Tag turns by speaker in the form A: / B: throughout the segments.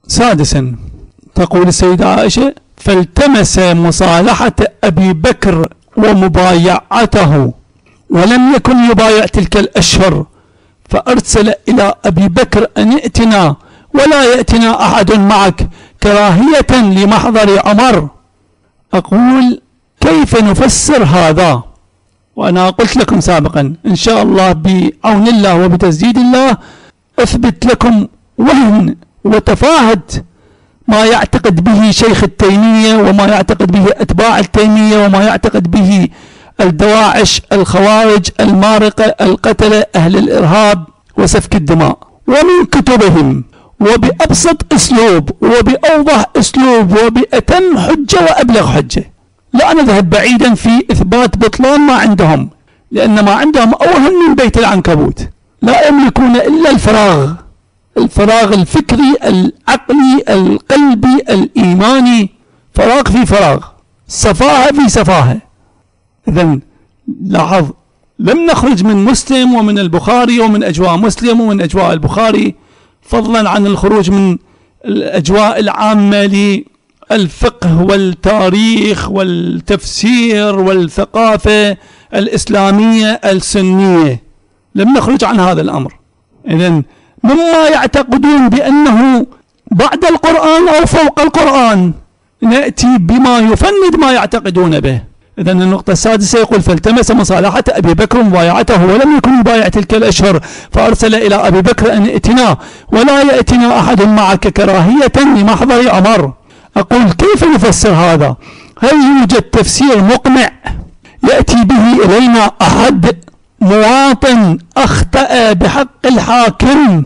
A: سادسا، تقول السيدة عائشة: فالتمس مصالحة أبي بكر ومبايعته ولم يكن يبايع تلك الأشهر، فأرسل إلى أبي بكر أن ائتنا ولا يأتنا أحد معك كراهية لمحضر عمر. أقول: كيف نفسر هذا؟ وأنا قلت لكم سابقا إن شاء الله بعون الله وبتسديد الله أثبت لكم وهن وتفاهة ما يعتقد به شيخ التيمية وما يعتقد به أتباع التيمية وما يعتقد به الدواعش الخوارج المارقة القتلة أهل الإرهاب وسفك الدماء، ومن كتبهم وبأبسط أسلوب وبأوضح أسلوب وبأتم حجة وأبلغ حجة. لا نذهب بعيدا في إثبات بطلان ما عندهم، لأن ما عندهم أوهم من بيت العنكبوت، لا يملكون إلا الفراغ الفكري العقلي القلبي الإيماني، فراغ في فراغ، سفاهة في سفاهة. إذن لاحظ، لم نخرج من مسلم ومن البخاري ومن أجواء مسلم ومن أجواء البخاري، فضلا عن الخروج من الأجواء العامة للفقه والتاريخ والتفسير والثقافة الإسلامية السنية، لم نخرج عن هذا الأمر. إذن مما يعتقدون بأنه بعد القرآن أو فوق القرآن نأتي بما يفند ما يعتقدون به. إذن النقطة السادسة يقول: فالتمس مصالحة أبي بكر ومبايعته ولم يكن يبايع تلك الأشهر، فأرسل إلى أبي بكر أن ائتنا ولا يأتنا أحد معك كراهية لمحضر عمر. أقول: كيف نفسر هذا؟ هل يوجد تفسير مقنع يأتي به إلينا أحد مواطن أخطأ بحق الحاكم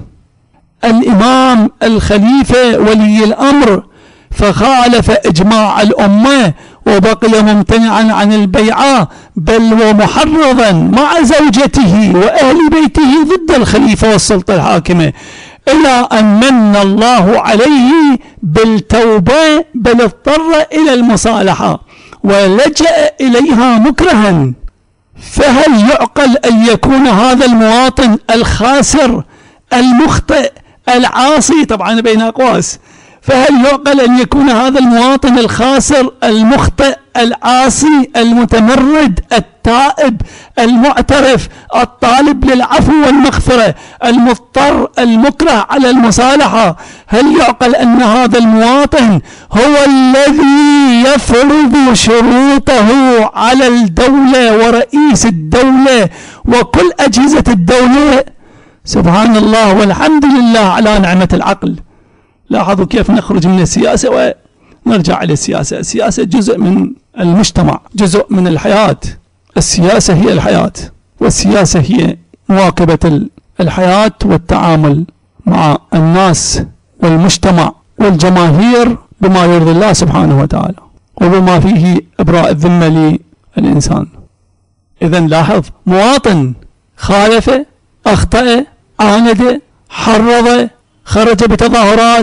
A: الإمام الخليفة ولي الأمر فخالف إجماع الأمة وبقي ممتنعا عن البيعة، بل ومحرضا مع زوجته وأهل بيته ضد الخليفة والسلطة الحاكمة، إلى أن من الله عليه بالتوبة، بل اضطر إلى المصالحة ولجأ إليها مكرها. فهل يعقل أن يكون هذا المواطن الخاسر المخطئ العاصي، طبعا بين أقواس، فهل يعقل أن يكون هذا المواطن الخاسر المخطئ العاصي المتمرد التائب المعترف الطالب للعفو والمغفرة المضطر المكره على المصالحة، هل يعقل أن هذا المواطن هو الذي يفرض شروطه على الدولة ورئيس الدولة وكل أجهزة الدولة؟ سبحان الله والحمد لله على نعمة العقل. لاحظوا كيف نخرج من السياسة ونرجع إلى السياسة. السياسة جزء من المجتمع، جزء من الحياة. السياسة هي الحياة، والسياسة هي مواكبة الحياة والتعامل مع الناس والمجتمع والجماهير بما يرضي الله سبحانه وتعالى وبما فيه إبراء الذمة للإنسان. إذن لاحظ، مواطن خالف، أخطأ، عاند، حرض، خرج بتظاهرات،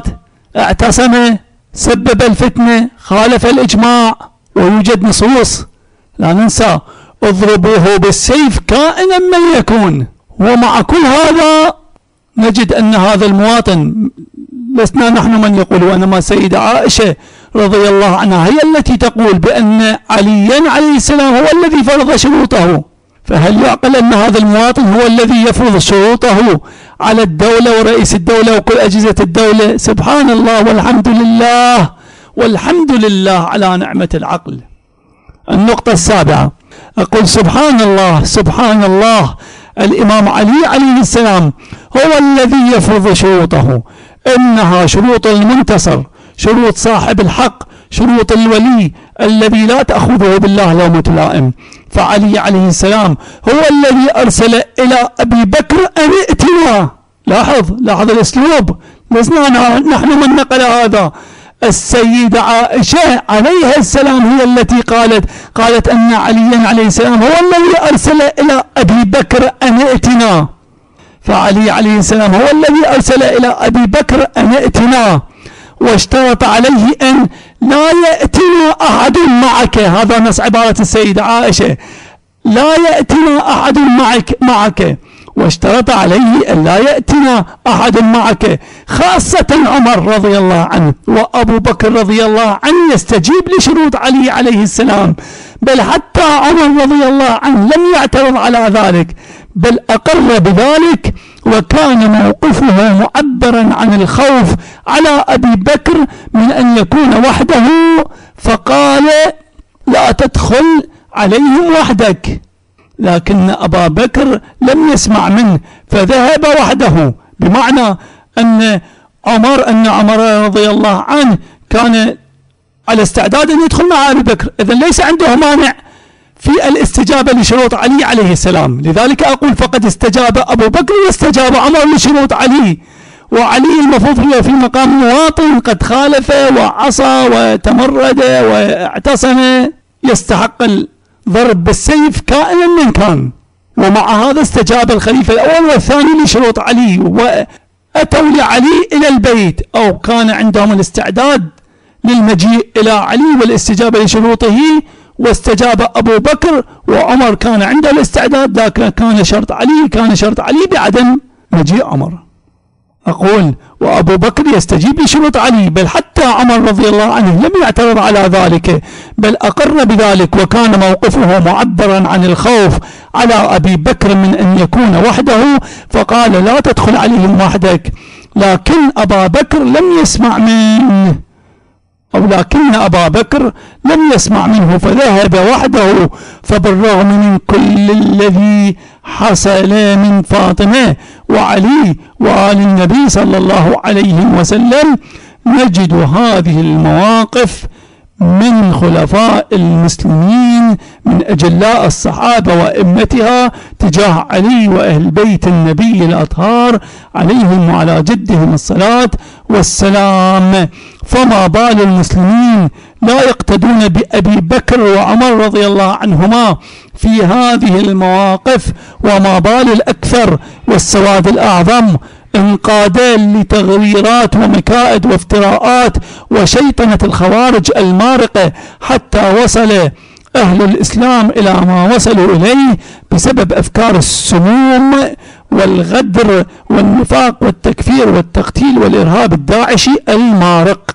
A: اعتصم، سبب الفتنة، خالف الإجماع، ويوجد نصوص لا ننسى: اضربوه بالسيف كائنا من يكون. ومع كل هذا نجد أن هذا المواطن، لسنا نحن من يقول، وإنما السيدة عائشة رضي الله عنها هي التي تقول بأن عليا عليه السلام هو الذي فرض شروطه. فهل يعقل أن هذا المواطن هو الذي يفرض شروطه على الدولة ورئيس الدولة وكل أجهزة الدولة؟ سبحان الله والحمد لله، والحمد لله على نعمة العقل. النقطة السابعة، أقول: سبحان الله سبحان الله، الإمام علي عليه السلام هو الذي يفرض شروطه، إنها شروط المنتصر، شروط صاحب الحق، شروط الولي الذي لا تأخذه بالله لومة لائم. فعلي عليه السلام هو الذي أرسل إلى أبي بكر أن ائتنا. لاحظ الأسلوب، لسنا نحن من نقل هذا. السيدة عائشة عليها السلام هي التي قالت أن عليا عليه السلام هو الذي أرسل إلى أبي بكر أن ائتنا. فعلي عليه السلام هو الذي أرسل إلى أبي بكر أن ائتنا، واشترط عليه أن لا يأتنا أحد معك. هذا نص عبارة السيدة عائشة: لا يأتنا أحد معك، واشترط عليه أن لا يأتنا أحد معك، خاصة عمر رضي الله عنه وأبو بكر رضي الله عنه يستجيب لشروط علي عليه السلام، بل حتى عمر رضي الله عنه لم يعترض على ذلك، بل أقر بذلك، وكان موقفه معبرا عن الخوف على أبي بكر من أن يكون وحده، فقال لا تدخل عليهم وحدك، لكن أبا بكر لم يسمع منه فذهب وحده، بمعنى أن عمر رضي الله عنه كان على استعداد أن يدخل مع أبي بكر، إذن ليس عنده مانع في الاستجابة لشروط علي عليه السلام. لذلك أقول فقد استجاب أبو بكر واستجاب عمر لشروط علي، وعلي المفروض هو في مقام مواطن قد خالف وعصى وتمرد واعتصم، يستحق الضرب بالسيف كائنا من كان، ومع هذا استجاب الخليفة الأول والثاني لشروط علي، وأتوا لعلي إلى البيت، أو كان عندهم الاستعداد للمجيء إلى علي والاستجابة لشروطه، واستجاب أبو بكر، وعمر كان عنده الاستعداد، لكن كان شرط علي بعدم مجيء عمر. أقول وأبو بكر يستجيب لشروط علي، بل حتى عمر رضي الله عنه لم يعترض على ذلك، بل أقر بذلك، وكان موقفه معبرا عن الخوف على أبي بكر من أن يكون وحده، فقال لا تدخل عليهم وحدك، لكن أبا بكر لم يسمع منه، لكن أبا بكر لم يسمع منه فذهب وحده. فبالرغم من كل الذي حصل من فاطمة وعلي وآل النبي صلى الله عليه وسلم، نجد هذه المواقف من خلفاء المسلمين من أجلاء الصحابة وأئمتها تجاه علي وأهل بيت النبي الأطهار عليهم وعلى جدهم الصلاة والسلام. فما بال المسلمين لا يقتدون بأبي بكر وعمر رضي الله عنهما في هذه المواقف، وما بال الأكثر والسواد الأعظم انقادا لتغريرات ومكائد وافتراءات وشيطنة الخوارج المارقة، حتى وصل أهل الإسلام إلى ما وصلوا إليه بسبب أفكار السموم والغدر والنفاق والتكفير والتقتيل والإرهاب الداعشي المارق.